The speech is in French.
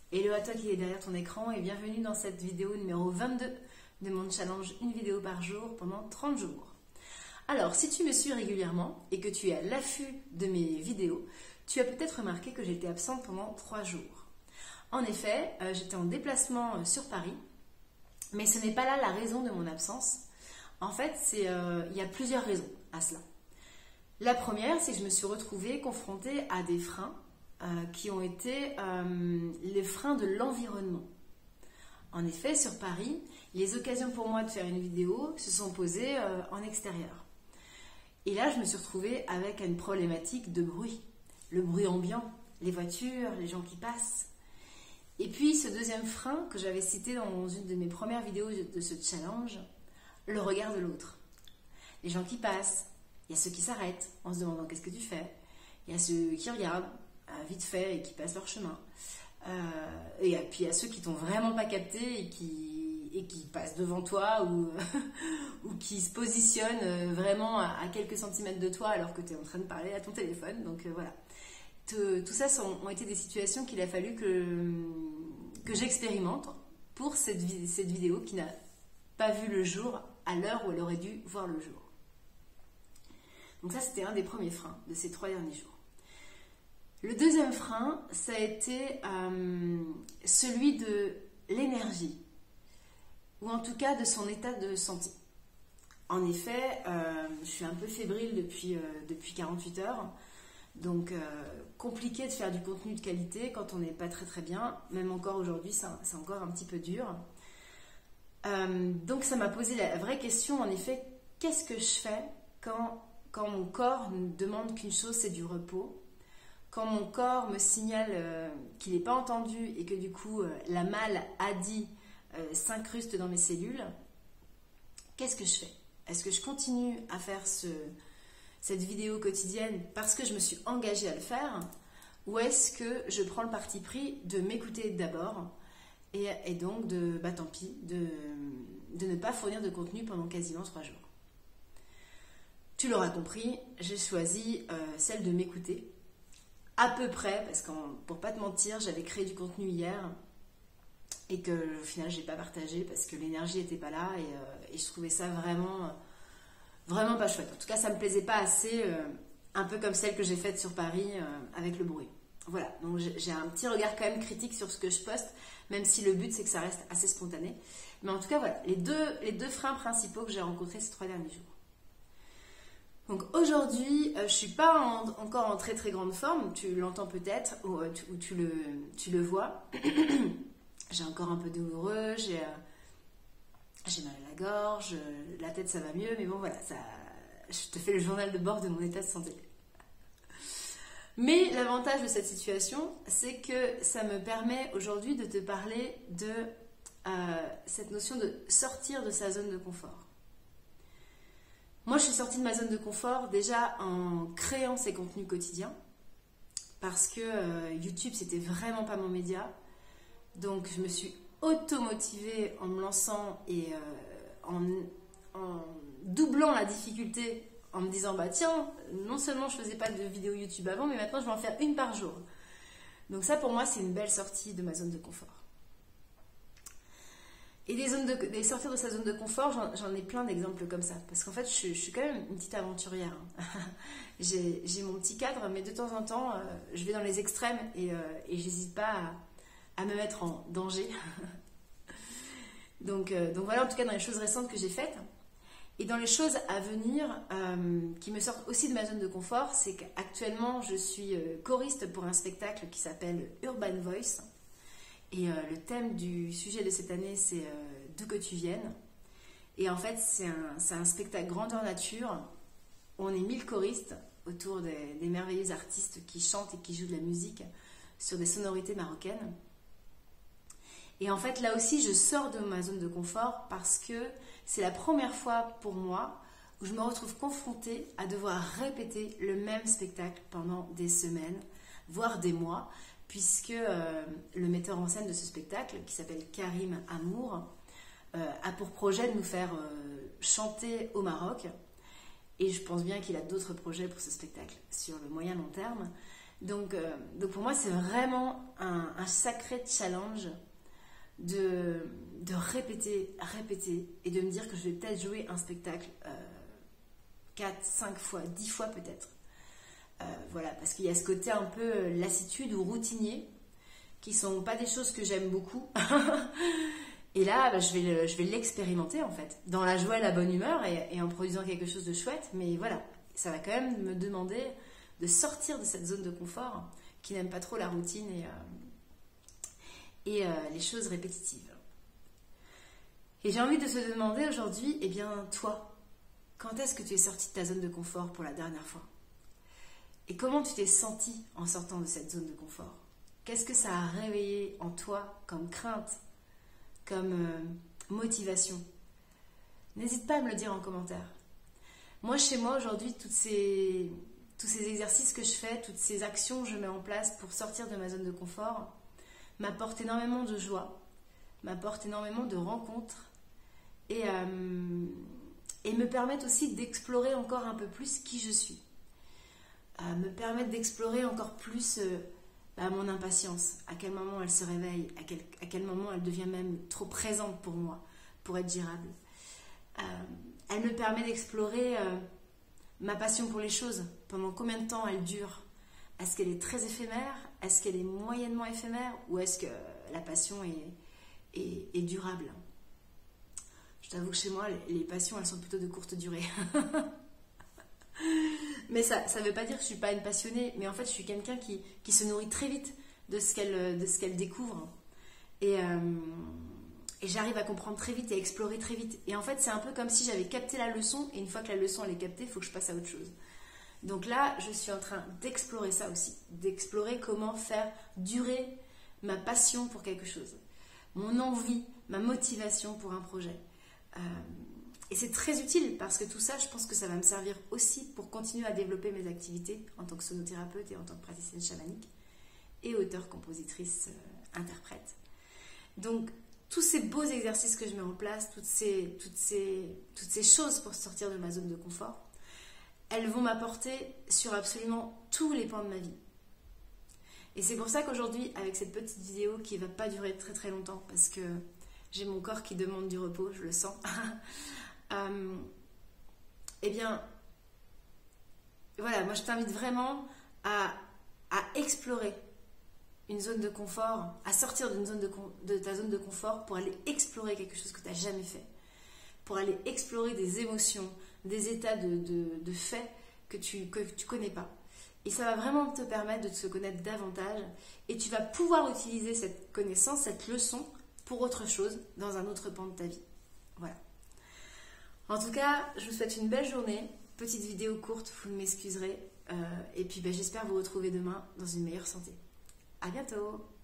Hello à toi qui est derrière ton écran et bienvenue dans cette vidéo numéro 22 de mon challenge une vidéo par jour pendant 30 jours. Alors, si tu me suis régulièrement et que tu es à l'affût de mes vidéos, tu as peut-être remarqué que j'étais absente pendant 3 jours. En effet, j'étais en déplacement sur Paris, mais ce n'est pas là la raison de mon absence. En fait, il y a plusieurs raisons à cela. La première, c'est que je me suis retrouvée confrontée à des freins qui ont été les freins de l'environnement. En effet, sur Paris, les occasions pour moi de faire une vidéo se sont posées en extérieur. Et là, je me suis retrouvée avec une problématique de bruit. Le bruit ambiant, les voitures, les gens qui passent. Et puis, ce deuxième frein que j'avais cité dans une de mes premières vidéos de ce challenge, le regard de l'autre. Les gens qui passent, il y a ceux qui s'arrêtent en se demandant qu'est-ce que tu fais. Il y a ceux qui regardent vite fait et qui passent leur chemin. Et puis il y a ceux qui t'ont vraiment pas capté et qui passent devant toi ou qui se positionnent vraiment à quelques centimètres de toi alors que tu es en train de parler à ton téléphone. Donc voilà. Tout ça ont été des situations qu'il a fallu que j'expérimente pour cette vidéo qui n'a pas vu le jour à l'heure où elle aurait dû voir le jour. Donc ça, c'était un des premiers freins de ces 3 derniers jours. Le deuxième frein, ça a été celui de l'énergie, ou en tout cas de son état de santé. En effet, je suis un peu fébrile depuis 48 heures, donc compliqué de faire du contenu de qualité quand on n'est pas très bien, même encore aujourd'hui, c'est encore un petit peu dur. Donc ça m'a posé la vraie question, en effet, qu'est-ce que je fais quand mon corps me demande qu'une chose, c'est du repos, quand mon corps me signale qu'il n'est pas entendu et que du coup la maladie s'incruste dans mes cellules, qu'est-ce que je fais? Est-ce que je continue à faire cette vidéo quotidienne parce que je me suis engagée à le faire, ou est-ce que je prends le parti pris de m'écouter d'abord et donc tant pis, de ne pas fournir de contenu pendant quasiment 3 jours? Tu l'auras compris, j'ai choisi celle de m'écouter. À peu près, parce que pour pas te mentir, j'avais créé du contenu hier et que au final, je n'ai pas partagé parce que l'énergie n'était pas là et je trouvais ça vraiment pas chouette. En tout cas, ça ne me plaisait pas assez, un peu comme celle que j'ai faite sur Paris avec le bruit. Voilà, donc j'ai un petit regard quand même critique sur ce que je poste, même si le but c'est que ça reste assez spontané. Mais en tout cas, voilà, les deux freins principaux que j'ai rencontrés ces 3 derniers jours. Donc aujourd'hui, je ne suis pas encore en très grande forme, tu l'entends peut-être, ou tu le vois. J'ai encore un peu douloureux, j'ai mal à la gorge, la tête ça va mieux, mais bon voilà, je te fais le journal de bord de mon état de santé. Mais l'avantage de cette situation, c'est que ça me permet aujourd'hui de te parler de cette notion de sortir de sa zone de confort. Moi, je suis sortie de ma zone de confort déjà en créant ces contenus quotidiens parce que YouTube, c'était vraiment pas mon média. Donc, je me suis auto-motivée en me lançant et en doublant la difficulté en me disant, bah tiens, non seulement je faisais pas de vidéos YouTube avant, mais maintenant je vais en faire une par jour. Donc ça, pour moi, c'est une belle sortie de ma zone de confort. Et des sortir de sa zone de confort, j'en ai plein d'exemples comme ça. Parce qu'en fait, je suis quand même une petite aventurière. J'ai mon petit cadre, mais de temps en temps, je vais dans les extrêmes et j'hésite pas à me mettre en danger. donc voilà, en tout cas, dans les choses récentes que j'ai faites. Et dans les choses à venir, qui me sortent aussi de ma zone de confort, c'est qu'actuellement, je suis choriste pour un spectacle qui s'appelle Urban Voice. Et le thème du sujet de cette année, c'est d'où que tu viennes. Et en fait, c'est un spectacle grandeur nature où on est 1000 choristes autour des merveilleux artistes qui chantent et qui jouent de la musique sur des sonorités marocaines. Et en fait, là aussi, je sors de ma zone de confort parce que c'est la première fois pour moi où je me retrouve confrontée à devoir répéter le même spectacle pendant des semaines, voire des mois, puisque le metteur en scène de ce spectacle, qui s'appelle Karim Amour, a pour projet de nous faire chanter au Maroc. Et je pense bien qu'il a d'autres projets pour ce spectacle sur le moyen long terme. Donc pour moi, c'est vraiment un sacré challenge de répéter et de me dire que je vais peut-être jouer un spectacle 4, 5 fois, 10 fois peut-être. Voilà, parce qu'il y a ce côté un peu lassitude ou routinier qui sont pas des choses que j'aime beaucoup. Et là, bah, je vais l'expérimenter en fait, dans la joie et la bonne humeur et en produisant quelque chose de chouette. Mais voilà, ça va quand même me demander de sortir de cette zone de confort qui n'aime pas trop la routine et les choses répétitives. Et j'ai envie de te demander aujourd'hui, eh bien toi, quand est-ce que tu es sorti de ta zone de confort pour la dernière fois? Et comment tu t'es senti en sortant de cette zone de confort? Qu'est-ce que ça a réveillé en toi comme crainte, comme motivation? N'hésite pas à me le dire en commentaire. Moi, chez moi, aujourd'hui, tous ces exercices que je fais, toutes ces actions que je mets en place pour sortir de ma zone de confort, m'apportent énormément de joie, m'apportent énormément de rencontres et me permettent aussi d'explorer encore un peu plus qui je suis. Me permettent d'explorer encore plus mon impatience, à quel moment elle se réveille, à quel moment elle devient même trop présente pour moi, pour être gérable. Elle me permet d'explorer ma passion pour les choses, pendant combien de temps elle dure. Est-ce qu'elle est très éphémère? Est-ce qu'elle est moyennement éphémère? Ou est-ce que la passion est durable? Je t'avoue que chez moi, les passions, elles sont plutôt de courte durée. Mais ça ne veut pas dire que je ne suis pas une passionnée, mais en fait, je suis quelqu'un qui se nourrit très vite de ce qu'elle découvre. Et j'arrive à comprendre très vite et à explorer très vite. Et en fait, c'est un peu comme si j'avais capté la leçon, et une fois que la leçon elle est captée, il faut que je passe à autre chose. Donc là, je suis en train d'explorer ça aussi, d'explorer comment faire durer ma passion pour quelque chose, mon envie, ma motivation pour un projet. Et c'est très utile parce que tout ça, je pense que ça va me servir aussi pour continuer à développer mes activités en tant que sonothérapeute et en tant que praticienne chamanique et auteure, compositrice, interprète. Donc, tous ces beaux exercices que je mets en place, toutes ces choses pour sortir de ma zone de confort, elles vont m'apporter sur absolument tous les pans de ma vie. Et c'est pour ça qu'aujourd'hui, avec cette petite vidéo qui ne va pas durer très très longtemps, parce que j'ai mon corps qui demande du repos, je le sens, eh bien, voilà, moi je t'invite vraiment à explorer une zone de confort, à sortir de ta zone de confort pour aller explorer quelque chose que tu n'as jamais fait, pour aller explorer des émotions, des états de fait que tu connais pas. Et ça va vraiment te permettre de te connaître davantage et tu vas pouvoir utiliser cette connaissance, cette leçon pour autre chose dans un autre pan de ta vie. Voilà. En tout cas, je vous souhaite une belle journée. Petite vidéo courte, vous m'excuserez. Et puis j'espère vous retrouver demain dans une meilleure santé. À bientôt!